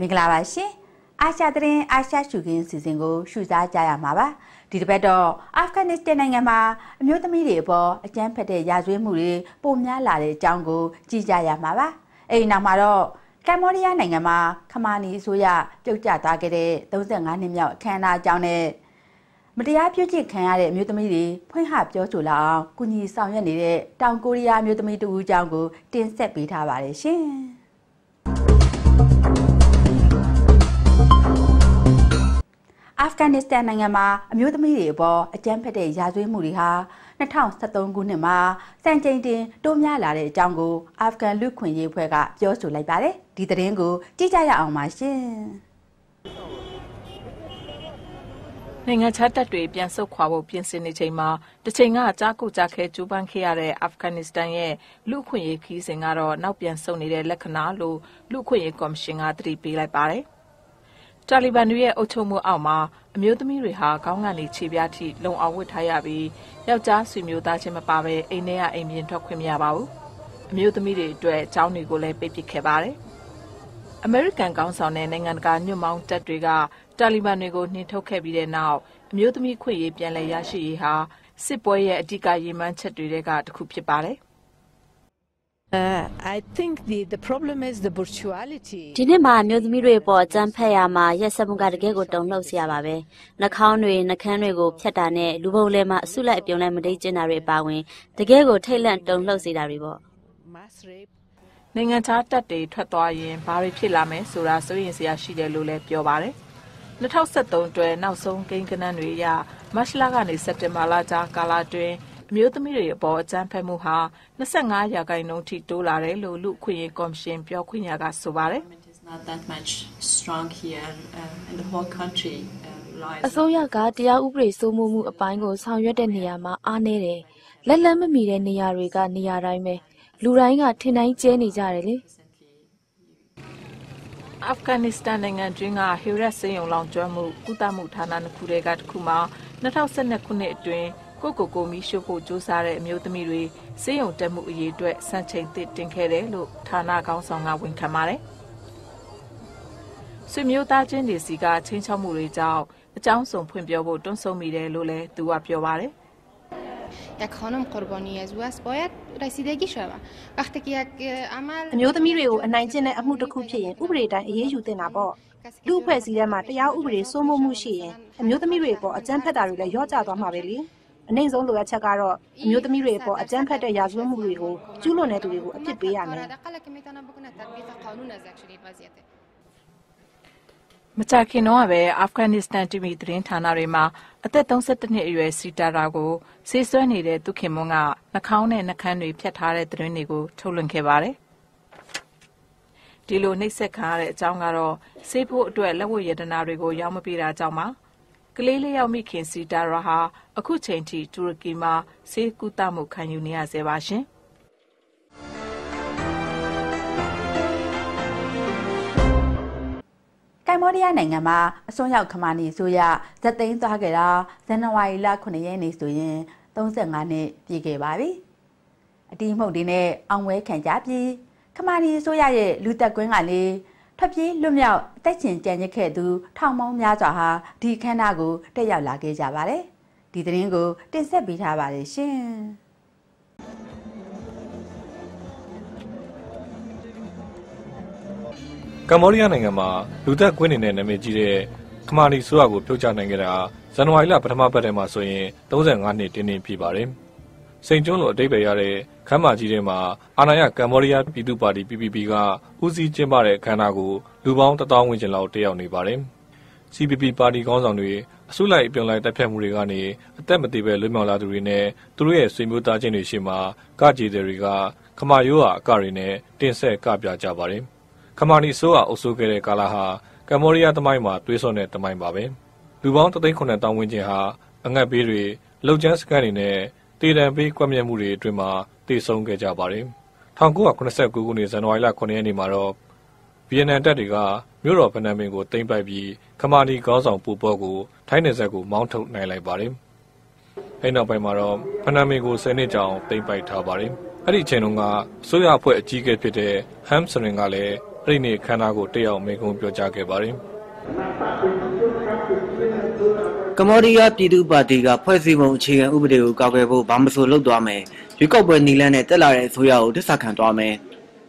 င်္ဂလာပါရှင်အာရှသတင်းအာရှရှုခင်းစီစဉ်ကိုရှုစားကြရမှာပါဒီတစ်ပတ်တော့အာဖဂန်နစ္စတန်နိုင်ငံမှာအမျိုးသမီးတွေအပေါ်အကြမ်းဖက်တဲ့ရာဇဝတ်မှုတွေပိုများလာတဲ့အကြောင်းကိုကြည့်ကြရမှာပါအဲဒီနောက်မှာတော့ကမ္ဘောဒီးယားနိုင်ငံမှာခမာနီအစိုးရပြုတ်ကျသွားခဲ့တဲ့35နှစ်မြောက်အခမ်းအနားအကြောင်းနဲ့မတရားပြုကျင့်ခံရတဲ့အမျိုးသမီးတွေဖွင့်ဟပြောဆိုလာအောင်ကုညီဆောင်ရွက်နေတဲ့တောင်ကိုရီးယားအမျိုးသမီးတူဦးအကြောင်းကိုတင်ဆက်ပေးထားပါတယ်ရှင်အာဖဂန်နစ္စတန်နိုင်ငံမှာအမျိုးသမီးတွေအပေါ်အကြမ်းဖက်တဲ့ရာဇဝတ်မှုတွေဟာ2013ခုနှစ်မှာစံချိန်တင်တိုးများလာတဲ့အကြောင်းကိုအာဖဂန်လူ့ခွင့်ရေးအဖွဲ့ကပြောဆိုလိုက်ပါတယ်ဒီသတင်းကိုကြည့်ကြရအောင်ပါရှင်နိုင်ငံခြားတပ်တွေပြန်ဆုတ်ခွာဖို့ပြင်ဆင်နေချိန်မှာတစ်ချိန်ကကြားကိုကြားခဲကျူးပန်းခဲ့ရတဲ့အာဖဂန်နစ္စတန်ရဲ့လူ့ခွင့်ရေးခီးစဉ်ကတော့နောက်ပြန်ဆုတ်နေတဲ့လက္ခဏာလို့လူ့ခွင့်ရေးကော်မရှင်ကသတိပေးလိုက်ပါတယ်တာလီဘန်တွေရဲ့အုပ်ချုပ်မှုအောက်မှာအမျိုးသမီးတွေဟာခေါင်းကနေခြေပြားထိလုံအောင်ဝတ်ထားရပြီးယောက်ျားဆွေမျိုးသားချင်းမပါဘဲအိမ်ထဲကအိမ်ပြင်ထွက်ခွင့်မရပါဘူးအမျိုးသမီးတွေအတွက်အကြောင်းတွေကိုလည်းပိတ်ပစ်ခဲ့ပါတယ်အမေရိကန်ကောင်ဆောင်တဲ့နိုင်ငံတကာညွန့်ပေါင်းတပ်တွေကတာလီဘန်တွေကိုနှင်ထုတ်ခဲ့ပြီးတဲ့နောက်အမျိုးသမီးခွင့်ရေးပြန်လည်ရရှိရေးဟာစစ်ပွဲရဲ့အဓိကရည်မှန်းချက်တွေကတစ်ခုဖြစ်ပါတယ် I think the problem is the brutality ဒီနေ့မှာမျိုးသမီးတွေပေါ်အကြမ်းဖက်ရမှာရက်စက်မှုကတကယ်ကိုတုံ့လှုပ်စရာပါပဲနှာခေါင်းတွေနှာခမ်းတွေကိုဖျက်တာနဲ့လူပုံလဲမှာအဆုလိုက်အပြုံလိုက်မတိတ်ကျင်တာတွေပါဝင်တကယ်ကိုထိတ်လန့်တုံ့လှုပ်စေတာတွေပေါ့နိုင်ငံခြားတပ်တွေထွက်သွားရင်ဘာတွေဖြစ်လာမယ်ဆိုတာစိုးရိမ်စရာရှိတယ်လို့လည်းပြောပါတယ်2013အတွက်နောက်ဆုံးကိန်းဂဏန်းတွေအရမတ်လကနေစက်တင်ဘာလကြားကာလအတွင်းအမျိုးသမီးတွေအပေါ်အကြမ်းဖက်မှုဟာ25%ထိတိုးလာတယ်လို့လူ့အခွင့်အရေးကော်မရှင်ပြောခွင့်ရကဆိုပါတယ်အစိုးရကတရားဥပဒေစိုးမိုးမှုအပိုင်းကိုဆောင်ရွက်တဲ့နေရာမှာအားနည်းတယ်လက်မမီတဲ့နေရာတွေကနေရာတိုင်းပဲလူတိုင်းကထင်တိုင်းကျဲနေကြတယ်လေအာဖဂန်နစ္စတန်နိုင်ငံတွင်းကဟီရက်စေယုံလောင်ကျွမ်းမှုကုသမှုဌာနတစ်ခုတည်းကတစ်ခုမှာ2012ခုနှစ်အတွင်းကိုမီရှို့ဖို့ကြိုးစားတဲ့အမျိုးသမီးတွေစေယုံတက်မှုအရေးအတွက်စံချိန်တင်ခဲ့တယ်လို့ဌာနကောင်းဆောင်ကဝန်ခံပါတယ်ဆွေမျိုးသားချင်းတွေစီကချင်းချောက်မှုတွေကြောင့်အကြောင်းစုံဖွင့်ပြောဖို့တွန်းဆုံမိတယ်လို့လည်းသူကပြောပါတယ် یک خانم قربانی از او است باید رسیدگی شود وقتی که یک عمل အမျိုးသမီးတွေကိုအနိုင်ကျင့်တဲ့အမှုတစ်ခုဖြစ်ရင်ဥပဒေတိုင်းအရေးယူတင်တာပေါ့လူ့အဖွဲ့အစည်းထဲမှာတရားဥပဒေစိုးမိုးမှုရှိရင်အမျိုးသမီးတွေပေါ်အကြမ်းဖက်တာတွေလည်းရော့ကျသွားမှာပဲလေအနိုင်ဆုံးလိုအပ်ချက်ကတော့အမျိုးသမီးတွေပေါ်အကြမ်းဖက်တဲ့ရာဇဝတ်မှုတွေကိုကျူးလွန်တဲ့သူတွေကိုအပြစ်ပေးရမယ်မကြာခင်တော့ပဲအာဖဂန်နစ္စတန်တီဗီသတင်းဌာနတွေမှာအသက်32နှစ်အရွယ်စီတာရာကိုဆေးဆွဲနေတဲ့သူခင်မွန်းကနှာခေါင်းနဲ့နှာခမ်းတွေဖြတ်ထားတဲ့သတင်းတွေကိုထုတ်လွှင့်ခဲ့ပါတယ်ဒီလိုနှိပ်စက်ခံရတဲ့အကြောင်းကတော့ဆေးဖို့အတွက်လက်ဝတ်ရတနာတွေကိုရောင်းမပေးတာကြောင့်ပါကလေးလေးယောက်မိခင်စီတာရာဟာအခုချိန်ထိတူရကီမှာဆေးကုသမှုခံယူနေရဆဲပါရှင်ကမ္ဘောဒီးယားနိုင်ငံမှာအစွန်းရောက်ခမာနီဆိုရဇက်သိန်းသွားခဲ့တာဇန်နဝါရီလ9ရက်နေ့ဆိုရင်35နှစ်ပြည့်ခဲ့ပါပြီအတီးမှုတ်တွေနဲ့အောင်ဝဲခံကြပြီးခမာနီဆိုရရဲ့လူသက်ကွင်းကနေထွက်ပြေးလွတ်မြောက်အသက်ရှင်ကြံရစ်ခဲ့သူထောင်ပေါင်းများစွာဟာဒီခမ်းနားကိုတက်ရောက်လာခဲ့ကြပါတယ်ဒီသတင်းကိုတင်ဆက်ပေးထားပါတယ်ရှင်ကမ္ဘောဒီးယားနိုင်ငံမှာလူသက်ကွင်းနေတဲ့နာမည်ကြီးတဲ့ခမာနီဆိုရကိုပြုတ်ကျနိုင်ခဲ့တာဇန်နဝါရီလပထမပတ်ထဲမှာဆိုရင်35နှစ်တင်းပြည့်ပါတယ်။စိန်ကျွန်းလိုအတိတ်ပဲရတဲ့ခမ်းမကြီးထဲမှာအာဏာရကမ္ဘောဒီးယားပြည်သူ့ပါတီ PPP ကဦးစီးကျင်းပတဲ့အခမ်းအနားကိုလူပေါင်း1000ဝန်းကျင်လောက်တက်ရောက်နေပါတယ်။ CPP ပါတီခေါင်းဆောင်တွေအစုလိုက်အပြုံလိုက်တပ်ဖြတ်မှုတွေကနေအသက်မသေးပဲလွတ်မြောက်လာသူတွေနဲ့သူတို့ရဲ့ဆွေမျိုးသားချင်းတွေရှေ့မှာကကြေးတွေကခမာရိုးဟာအကတွေနဲ့တင်ဆက်ကပြကြပါတယ်။ခမာနီဆိုးအုပ်စိုးခဲ့တဲ့ကာလဟာကမ္ဘောဒီးယားသမိုင်းမှာသွေးစွန်းတဲ့သမိုင်းပါပဲလူပေါင်း3,900,000ဝန်းကျင်ဟာအငတ်ဘေးတွေလှုပ်ချမ်းစကန်တွေနဲ့တေတံပေးကွက်မြက်မှုတွေအတွင်းမှာတည်ဆုံခဲ့ကြပါတယ်1989ခုနှစ်ဇန်နဝါရီလ9ရက်နေ့မှာတော့ဗီယက်နမ်တပ်တွေကမြို့တော်ဖနန်ပင်ကိုသိမ်းပိုက်ပြီးခမာနီခေါင်းဆောင်ပူပေါကိုထိုင်းနယ်စပ်ကိုမောင်းထုတ်နိုင်လိုက်ပါတယ်အဲ့နောက်ပိုင်းမှာတော့ဖနန်ပင်ကို10နှစ်ကြာအောင်သိမ်းပိုက်ထားပါတယ်အဲ့ဒီအချိန်တုန်းကအစိုးရအဖွဲ့အကြီးအကဲဖြစ်တဲ့ဟမ်စရင်ကလည်းအဲ့ဒီနေ့ခန္ဓာကိုတက်ရောက်မိန့်ခွန်းပြောကြားခဲ့ပါတယ်ကမ္ဘောဒီးယားပြည်သူ့ပါတီကဖွဲ့စည်းပုံအခြေခံဥပဒေကိုကောက်ွယ်ဖို့ဘာမဆိုလုပ်သွားမယ်ရွေးကောက်ပွဲနီလန်းနဲ့တက်လာတဲ့အစိုးရကိုတစ္ဆာခံသွားမယ်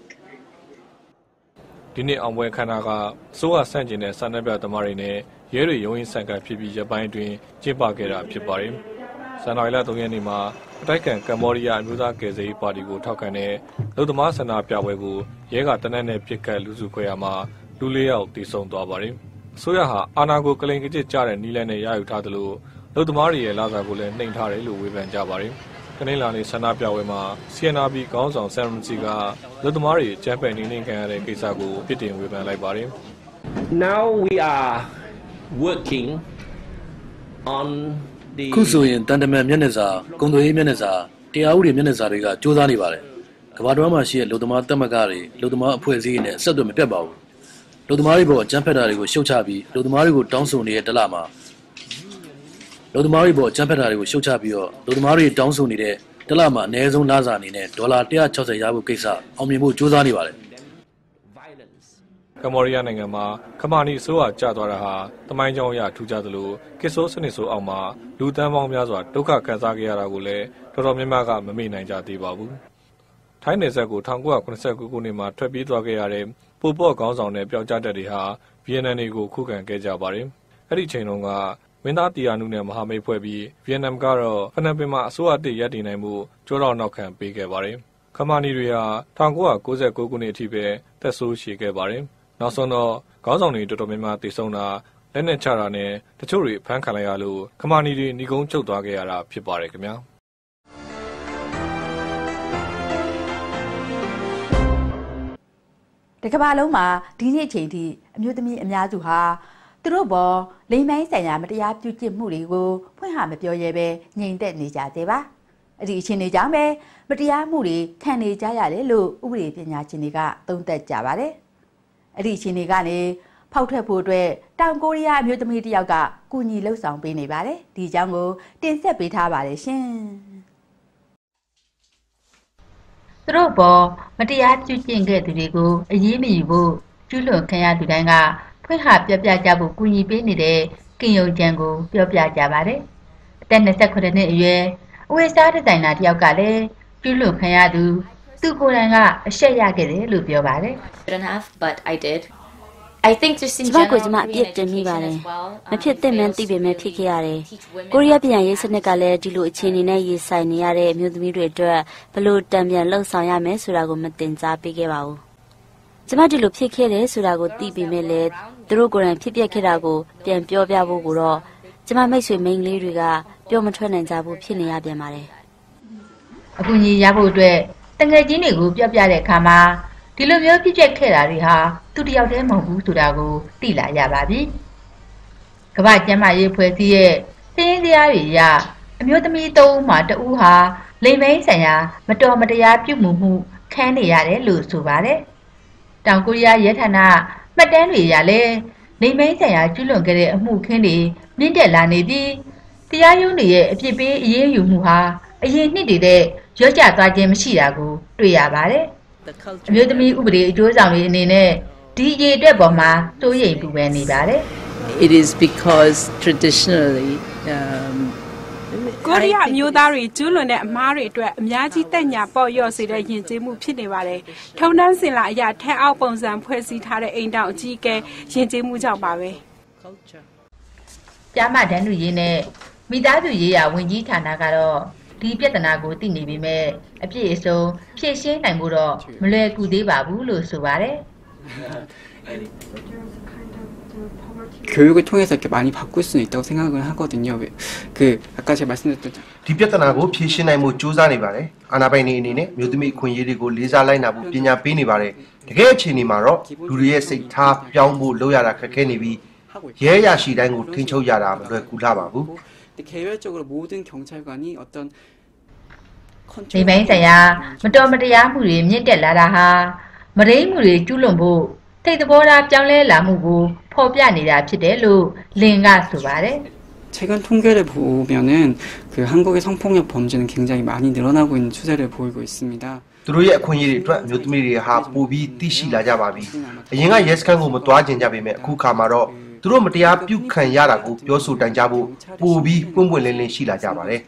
ဒီနေ့အောင်ပွဲခန္ဓာကစိုးရဆန့်ကျင်တဲ့စာနယ်ပြသမားတွေနဲ့ရဲတွေရုံးရင်ဆန်ကပ်ဖြစ်ပြီးရပိုင်းအတွင်းကျင်းပခဲ့တာဖြစ်ပါတယ်။ဇန်နဝါရီလ 3 ရက်နေ့မှာအတိုက်ကံကမ္ဘောဒီးယားအမျိုးသားကယ်ဆယ်ရေးပါတီကိုထောက်ခံတဲ့လူသမားဆန္ဒပြပွဲကိုရဲကတနက်နဲ့ပစ်ခတ်လူစုခွဲရမှာလူ 4 ယောက်သေဆုံးသွားပါတယ်။အစိုးရဟာအာဏာကိုကလိန်ကကျစ်ကြတဲ့နီလန်းနဲ့ရယူထားသလိုလူသမားတွေရဲ့လာစာကိုလည်းနှိမ်ထားတယ်လို့ဝေဖန်ကြပါတယ်။ကနေ့လာနေ့ဆန္ဒပြပွဲမှာ CNRB ခေါင်းဆောင်ဆမ်ရမ်စီကလူသမားတွေကျန်းပယ်နေခံရတဲ့ကိစ္စကိုပြစ်တင်ဝေဖန်လိုက်ပါတယ်။ Now we are working on the ခုဆိုရင်တန်တမန်မျက်နှာစာကုန်သွယ်ရေးမျက်နှာစာတရားဥပဒေမျက်နှာစာတွေကစ조사နေပါတယ်။ကမ္ဘာတော်မှာရှိတဲ့လူသမားတက်မကတွေလူသမားအဖွဲ့အစည်းတွေနဲ့ဆက်သွယ်မပြတ်ပါဘူး။လူသမားတွေပေါ်အကြမ်းဖက်တာတွေကိုရှုတ်ချပြီးလူသမားတွေကိုတောင်းဆိုနေတဲ့တလမှာလူသမားတွေပေါ်အကြမ်းဖက်တာတွေကိုရှုတ်ချပြီးတော့လူသမားတွေတောင်းဆိုနေတဲ့တလမှာအနည်းဆုံးလစာအနေနဲ့ဒေါ်လာ160ရဖို့ကိစ္စအောင်မြင်ဖို့စ조사နေပါတယ်။ကမ္ဘောဒီးယားနိုင်ငံမှာခမာနီအစိုးရကျသွားတာဟာတမိုင်းကြောင်းအရထူးခြားသလိုကစ်ဆိုးစနစ်ဆိုးအောက်မှာလူတန်းပေါင်းများစွာဒုက္ခခံစားခဲ့ရတာကိုလည်းတော်တော်များများကမမေ့နိုင်ကြသေးပါဘူး။ထိုင်းနယ်စပ်ကို1989ခုနှစ်မှာထွက်ပြေးသွားခဲ့ရတဲ့ပိုပေါ့ခေါင်းဆောင်တဲ့ပျောက်ကြားတပ်တွေဟာဗီယက်နမ်တွေကိုခုခံခဲ့ကြပါတယ်။အဲ့ဒီချိန်တုန်းကမင်းသားတီယာနုနဲ့မဟာမိတ်ဖွဲ့ပြီးဗီယက်နမ်ကတော့ဖနန်ပင်မှာအစိုးရတစ်ရပ်တည်နိုင်မှုကြောတော့နောက်ခံပေးခဲ့ပါတယ်။ခမာနီတွေဟာ1999ခုနှစ်အထိပဲတက်ဆိုးရှည်ခဲ့ပါတယ်။နောက်ဆုံးတော့ခေါင်းဆောင်တွေတော်တော်များများတည်ဆုံတာလက်နဲ့ချတာနဲ့တချို့တွေဖမ်းခံလိုက်ရလို့ခမာနီတွေညီကုန်းချုပ်သွားခဲ့ရတာဖြစ်ပါတယ်ခင်ဗျာတကဘာလုံးမှာဒီနေ့အချိန်ထိအမျိုးသမီးအများစုဟာသူတို့ဘောလိမ်မိုင်းဆိုင်ရာမတရားပြုကျင့်မှုတွေကိုဖွင့်ဟမပြောရဲပဲငြိမ်သက်နေကြသေးပါအဲ့ဒီအချင်းတွေကြောင့်ပဲမတရားမှုတွေခံနေကြရတယ်လို့ဥပဒေပညာရှင်တွေကသုံးသပ်ကြပါတယ်အဲ့ဒီအချင်းတွေကနေဖောက်ထွက်ဖို့အတွက်တောင်ကိုရီးယားအမျိုးသမီးတစ်ယောက်ကကူညီလှုပ်ဆောင်ပေးနေပါတယ်ဒီအကြောင်းကိုတင်ဆက်ပေးထားပါတယ်ရှင်သူတို့ဘောမတရားပြုကျင့်ခဲ့သူတွေကိုအရေးမယူဖို့ကျူးလွန်ခံရသူတိုင်းကဖွင့်ဟပြပြကြဖို့ကူညီပေးနေတဲ့ကင်ယုံကျန်ကိုပြောပြကြပါတယ်အသက်29နှစ်အရွယ်အဝေးစားဒီဇိုင်နာတစ်ယောက်ကလည်းကျူးလွန်ခံရသူသူကိုယ်တိုင်ကအရှက်ရခဲ့တယ်လို့ပြောပါတယ် but I did I think just in general ကျမအပြစ်တင်မိပါတယ်မဖြစ်သင့်မှန်းသိပေမဲ့ဖြစ်ခဲ့ရတယ်ကိုရီးယားပြည်ရေးစနစ်ကလည်းဒီလိုအခြေအနေနဲ့ရေးဆိုင်နေရတဲ့အမျိုးသမီးတွေအတွက်ဘလို့တံပြန်လှုပ်ဆောင်ရမယ်ဆိုတာကိုမတင်ကြားပေးခဲ့ပါဘူးကျမဒီလိုဖြစ်ခဲ့တယ်ဆိုတာကိုသိပေမဲ့လည်းသူတို့ကိုယ်တိုင်ဖြစ်ပျက်ခဲ့တာကိုပြန်ပြောပြဖို့ကိုတော့ကျမမိတ်ဆွေမိန်းကလေးတွေကပြောမထွက်နိုင်ကြဘူးဖြစ်နေရပြန်ပါတယ်အခုညီရဖို့အတွက်တငယ်ချင်းတွေကိုပြောပြတဲ့အခါမှာဒီလိုမျိုးဖြစ်ပျက်ခဲ့တာတွေဟာသူတယောက်တည်းမဟုတ်ဘူးဆိုတာကိုသိလာရပါပြီကမ္ဘာ့ကျန်းမာရေးအဖွဲ့အစည်းရဲ့စာရင်းဇယားတွေအရအမျိုးသမီး3ဦးမှာ2ဦးဟာလိမ်မိုင်းဆိုင်ရာမတော်မတရားပြုမှုမှုခံနေရတယ်လို့ဆိုပါတယ်တောင်ကိုရီးယားရဲဌာနမှတ်တမ်းတွေအရလည်းလိမ်မိုင်းဆိုင်ရာကျူးလွန်ခဲ့တဲ့အမှုခင်းတွေမြင့်တက်လာနေပြီးတရားရုံးတွေရဲ့အပြစ်ပေးအရေးယူမှုဟာအရင်နှစ်တွေတဲ့ရော့ကျသွားခြင်းမရှိတာကိုတွေ့ရပါတယ်အမျိုးသမီးဥပဒေအကျိုးဆောင်တွေအနေနဲ့ဒီအရေးအတွက်ပေါ်မှာစိုးရိမ်ပူပန်နေပါတယ် It is because traditionally ကိုရီးယားမျိုးသားတွေကျူးလွန်တဲ့အမားတွေအတွက်အများကြီးတက်ညာပေါ့ရော့စေတဲ့ယဉ်ကျေးမှုဖြစ်နေပါတယ်။ထုံတန်းစင်လာအရာထက်အောက်ပုံစံဖွဲ့စည်းထားတဲ့အိမ်တောင်အကြီးအကဲယဉ်ကျေးမှုကြောင့်ပါပဲ။ကျမတန်းလူရေးနဲ့မိသားစုရေးရာဝန်ကြီးဌာနကတော့ဒီပြဿနာကိုသိနေပေမဲ့အပြည့်အစုံဖြေရှင်းနိုင်ဖို့တော့မလွယ်ကူသေးပါဘူးလို့ဆိုပါတယ် 교육을 통해서 이렇게 많이 바꿀 수는 있다고 생각을 하거든요. 아까 제가 말씀드렸던 ဒီပြဿနာကိုဖြေရှင်းနိုင်မှုစူးစမ်းနေပါတယ်။အာဏာပိုင်တွေအနေနဲ့မြို့သမီးအခွင့်အရေးတွေကိုလေးစားလိုက်နာဖို့ပညာပေးနေပါတယ်။တကယ်အခြေအနေမှာတော့လူတွေရဲ့စိတ်ထားပြောင်းဖို့လုပ်ရတာခက်ခဲနေပြီးရဲရရှိတိုင်းကိုထိန်းချုပ်ရတာမလွယ်ကူလှပါဘူး။개별적으로 모든 경찰관이 어떤 ဒီပိုင်းဆိုင်ရာမတော်မတရားမှုတွေမြင့်တက်လာတာဟာမရင်းမှုတွေကျူးလွန်ဖို့ထိတ်သဘောထားပြောင်းလဲလာမှုကိုဖော်ပြနေတာဖြစ်တယ်လို့လင်ကဆိုပါတယ် 최근 통계를 보면은 한국의 성폭력 범죄는 굉장히 많이 늘어나고 있는 추세를 보이고 있습니다. သူတို့ရဲ့အခွင့်အရေးတွေအတွက်မျိုးသမီးတွေဟာပိုပြီးသိရှိလာကြပါပြီအရင်ကရဲစခန်းကိုမတွားကျင်ကြပေမဲ့အခုခါမှာတော့သူတို့မတရားပြုခံရတာကိုပြောဆိုတိုင်ကြဖို့ပိုပြီးပွင့်ပွင့်လင်းလင်းရှိလာကြပါတယ်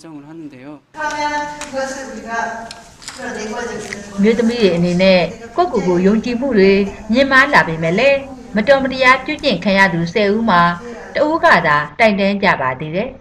မျိုးသမီးတွေအနေနဲ့ကိုယ့်ကိုယ်ကိုယုံကြည်မှုတွေမြင်မာလာပေမဲ့လည်းမတော်မတရားပြုကျင့်ခံရသူ10ဦးမှာတဦးကသာတိုင်တန်းကြပါသေးတယ်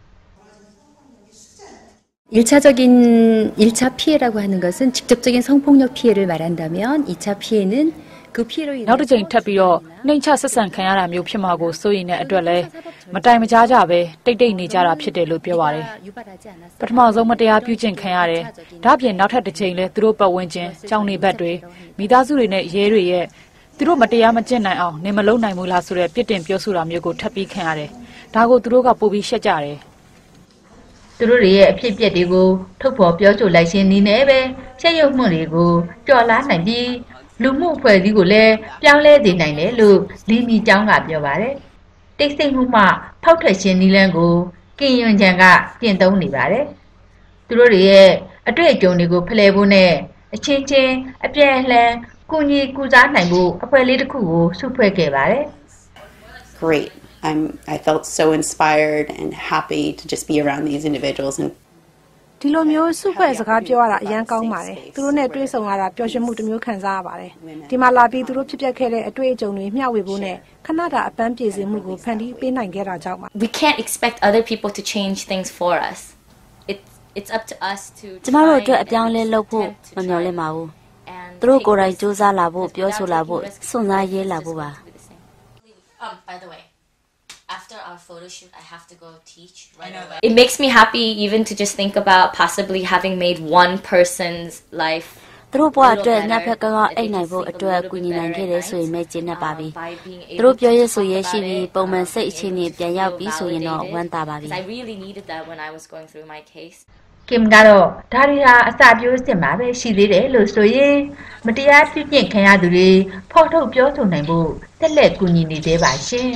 1차적인 1차 피해라고 하는 것은 직접적인 성폭력 피해를 말한다면 2차 피해는 그 피해로 인해 နောက်တစ်ချိန်ထပ်ပြီးတော့နှိမ်ချဆက်ဆံခံရတာမျိုးဖြစ်မှာကိုစိုးရိမ်တဲ့အတွက်လည်းမတိုင်မကြားကြပဲတိတ်တိတ်နေကြတာဖြစ်တယ်လို့ပြောပါတယ်ပထမဆုံးမတရားပြုကျင့်ခံရတယ်ဒါ့အပြင်နောက်ထပ်တစ်ချိန်လဲသူတို့ပတ်ဝန်းကျင်ကြောင်နေဘက်တွေမိသားစုတွေနဲ့ရဲတွေရဲ့သူတို့မတရားမကျင့်နိုင်အောင်နေမလုံးနိုင်ဘူးလားဆိုတဲ့ပြစ်တင်ပြောဆိုတာမျိုးကိုထပ်ပြီးခံရတယ်ဒါကိုသူတို့ကပိုပြီးရှက်ကြတယ်သူတို့ရဲ့အဖြစ်အပျက်တွေကိုထုတ်ဖော်ပြောဆိုလိုက်ခြင်းနည်းနဲ့ပဲချက်ရုပ်မှုတွေကိုကြော်လားနိုင်ပြီးလူမှုအဖွဲ့အစည်းကိုလည်းပြောင်းလဲစေနိုင်တယ်လို့လီမီကျောင်းကပြောပါတယ်တိတ်ဆိတ်မှုမှဖောက်ထွက်ခြင်းနည်းလမ်းကိုကင်ယွန်ချန်ကပြင်သုံးနေပါတယ်သူတို့ရဲ့အတွေ့အကြုံတွေကိုဖလှယ်ဖို့နဲ့အချင်းချင်းအပြန်အလှန်ကူညီကူစားနိုင်ဖို့အဖွဲ့လေးတစ်ခုကိုစုဖွဲ့ခဲ့ပါတယ် Great. I felt so inspired and happy to just be around these individuals and ဒီလိုမျိုးစုဖွဲ့စကားပြောရတာအရန်ကောင်းပါတယ်သူတို့နဲ့တွေ့ဆုံရတာပျော်ရွှင်မှုတစ်မျိုးခံစားရပါတယ်ဒီမှာလာပြီးသူတို့ဖြစ်ပျက်ခဲ့တဲ့အတွေ့အကြုံတွေမျှဝေဖို့နဲ့ခဏတာအပန်းပြေစေမှုကိုဖန်တီးပေးနိုင်ခဲ့တာကြောင့်ပါ We can't expect other people to change things for us. It's up to us to ကျမတို့အတွက်အပြောင်းလဲလုပ်ဖို့မမျှော်လင့်ပါဘူးသူတို့ကိုယ်တိုင်စူးစမ်းလာဖို့ပြောဆိုလာဖို့စွန့်စားရေးလာဖို့ပါ by the way after our photo shoot I have to go teach right away. It makes me happy even to just think about possibly having made one person's life သူတို့ဘဝအတွက်ညဖက်ကောင်းအိတ်နိုင်ဖို့အတွက်ကူညီနိုင်ခဲ့တယ်ဆိုရင်လည်းကျေနပ်ပါပြီသူတို့ပြောရဆိုရရှိပြီးပုံမှန်စိတ်အခြေအနေပြန်ရောက်ပြီးဆိုရင်တော့ဝမ်းသာပါပြီ I really needed that when I was going through my case Kim ကတော့ဒါရီဟာအစာပြိုးစစ်မှာပဲရှိသေးတယ်လို့ဆိုရင်မတရားပြုကျင့်ခံရသူတွေဖော်ထုတ်ပြောဆိုနိုင်ဖို့တက်လက်ကူညီနေသေးပါရှင်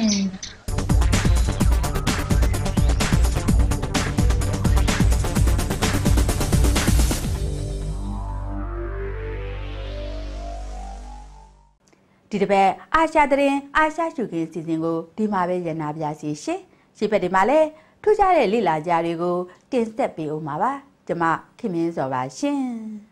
ဒီတစ်ပတ်အာရှသတင်းအာရှရှုခင်းစီစဉ်ကိုဒီမှာပဲရနာပြစီရှင်ရှေ့ဘက်ဒီမှာလည်းထူးခြားတဲ့လိလာကြတွေကိုတင်ဆက်ပေးဦးမှာပါကျွန်မခင်မင်းစောပါရှင်